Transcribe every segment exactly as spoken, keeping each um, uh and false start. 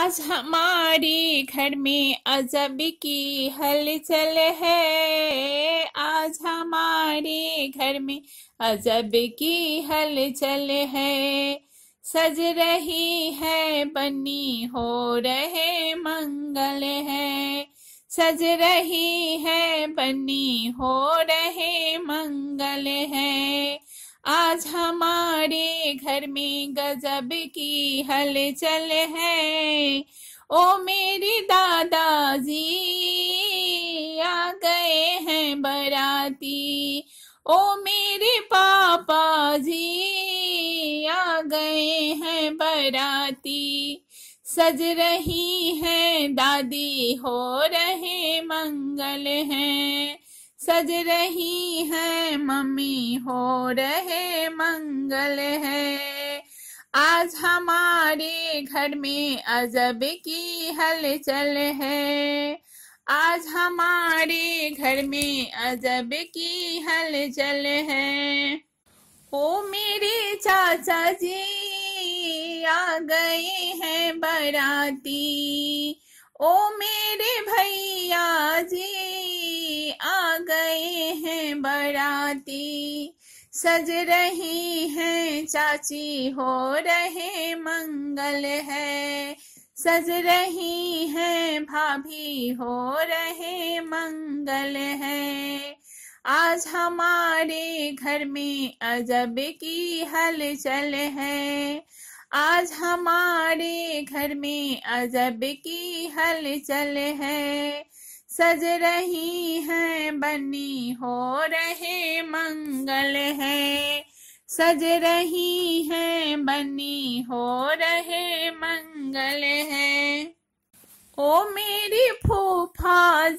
आज हमारे घर में अजब की हलचल है। आज हमारे घर में अजब की हलचल है। सज रही है बन्नी, हो रहे मंगल है। सज रही है बन्नी, हो रहे मंगल है। आज हमारे घर में गजब की हलचल है। ओ मेरे दादाजी आ गए हैं बराती। ओ मेरे पापा जी आ गए हैं बराती। सज रही हैं दादी, हो रहे मंगल हैं। सज रही हैं मम्मी, हो रहे मंगल है। आज हमारे घर में अजब की हलचल है। आज हमारे घर में अजब की हलचल है। ओ मेरे चाचा जी आ गए हैं बराती। ओ मेरे भैया जी आ गए हैं बराती। सज रही हैं चाची, हो रहे मंगल है। सज रही हैं भाभी, हो रहे मंगल है। आज हमारे घर में अजब की हलचल है। आज हमारे घर में अजब की हलचल है। सज रही हैं बन्नी, हो रहे मंगल है। सज रही हैं बन्नी, हो रहे मंगल है। ओ मेरी फूफा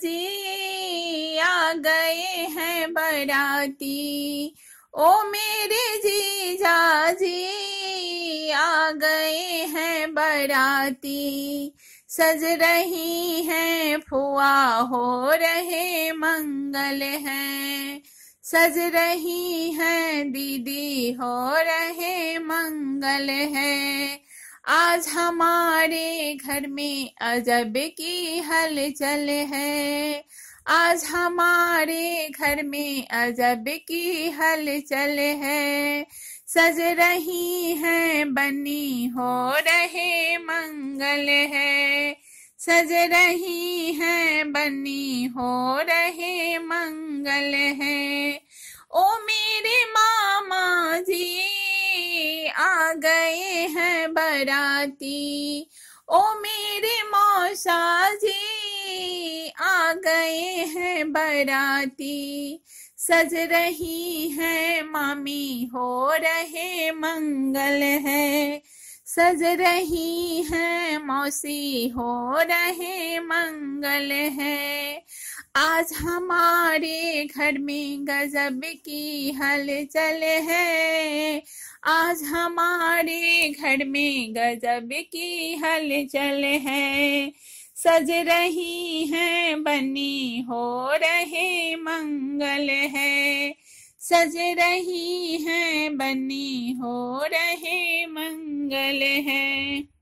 जी आ गए हैं बराती। ओ मेरे जीजा जी आ गए हैं बराती। सज रही हैं फुआ, हो रहे मंगल हैं। सज रही हैं दीदी, हो रहे मंगल है। आज हमारे घर में अजब की हलचल है। आज हमारे घर में अजब की हलचल है। सज रही हैं बन्नी, हो रहे मंगल है। सज रही हैं बन्नी, हो रहे मंगल है। ओ मेरे मामा जी आ गए हैं बराती। ओ मेरे मौसा जी आ गए हैं बराती। सज रही हैं मामी, हो रहे मंगल है। सज रही हैं मौसी, हो रहे मंगल है। आज हमारे घर में गजब की हलचल है। आज हमारे घर में गजब की हलचल है। सज रही हैं बन्नी, हो रहे मंगल है। सज रही हैं बन्नी, हो रहे मंगल है।